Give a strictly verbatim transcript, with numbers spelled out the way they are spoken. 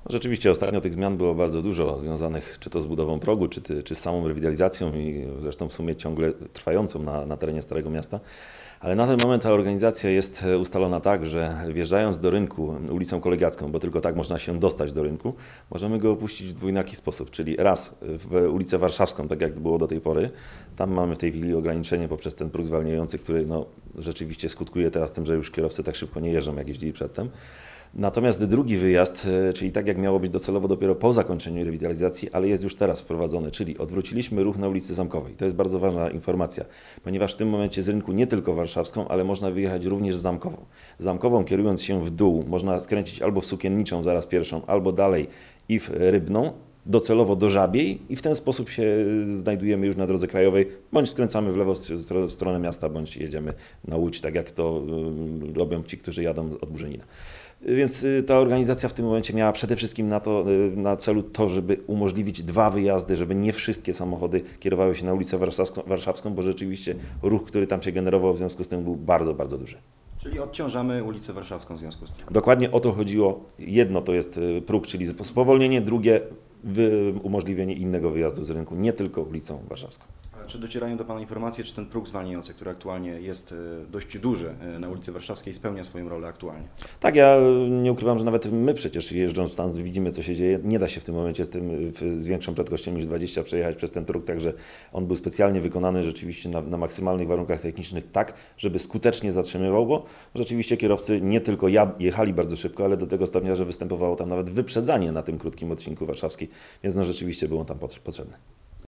Rzeczywiście ostatnio tych zmian było bardzo dużo, związanych czy to z budową progu, czy, ty, czy z samą rewitalizacją i zresztą w sumie ciągle trwającą na, na terenie Starego Miasta. Ale na ten moment ta organizacja jest ustalona tak, że wjeżdżając do rynku ulicą Kolegiacką, bo tylko tak można się dostać do rynku, możemy go opuścić w dwójnaki sposób, czyli raz w ulicę Warszawską, tak jak było do tej pory. Tam mamy w tej chwili ograniczenie poprzez ten próg zwalniający, który no, rzeczywiście skutkuje teraz tym, że już kierowcy tak szybko nie jeżdżą, jak jeździli przedtem. Natomiast drugi wyjazd, czyli tak jak miało być docelowo dopiero po zakończeniu rewitalizacji, ale jest już teraz wprowadzony, czyli odwróciliśmy ruch na ulicy Zamkowej. To jest bardzo ważna informacja, ponieważ w tym momencie z rynku nie tylko warszawską, ale można wyjechać również Zamkową. Zamkową kierując się w dół można skręcić albo w Sukienniczą, zaraz pierwszą, albo dalej i w Rybną, docelowo do Żabiej i w ten sposób się znajdujemy już na drodze krajowej, bądź skręcamy w lewo w stronę miasta, bądź jedziemy na Łódź, tak jak to robią ci, którzy jadą od Burzenina. Więc ta organizacja w tym momencie miała przede wszystkim na, to, na celu to, żeby umożliwić dwa wyjazdy, żeby nie wszystkie samochody kierowały się na ulicę Warszawską, Warszawską, bo rzeczywiście ruch, który tam się generował w związku z tym był bardzo, bardzo duży. Czyli odciążamy ulicę Warszawską w związku z tym. Dokładnie o to chodziło. Jedno to jest próg, czyli spowolnienie, drugie umożliwienie innego wyjazdu z rynku, nie tylko ulicą Warszawską. Czy docierają do Pana informacje, czy ten próg zwalniający, który aktualnie jest dość duży na ulicy Warszawskiej, spełnia swoją rolę aktualnie? Tak, ja nie ukrywam, że nawet my przecież jeżdżąc tam widzimy, co się dzieje. Nie da się w tym momencie z tym z większą prędkością niż dwadzieścia przejechać przez ten próg, także on był specjalnie wykonany rzeczywiście na, na maksymalnych warunkach technicznych tak, żeby skutecznie zatrzymywał, bo rzeczywiście kierowcy nie tylko jechali bardzo szybko, ale do tego stopnia, że występowało tam nawet wyprzedzanie na tym krótkim odcinku warszawskiej, więc no rzeczywiście był on tam potrzebny.